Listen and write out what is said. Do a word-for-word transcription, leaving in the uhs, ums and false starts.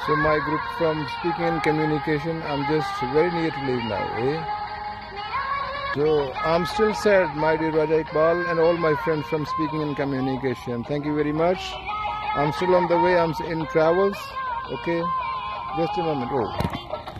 So my group from Speaking and Communication, I'm just very near to leave now, eh? So I'm still sad, my dear Raja Iqbal and all my friends from Speaking and Communication. Thank you very much. I'm still on the way, I'm in travels, okay? Just a moment, oh.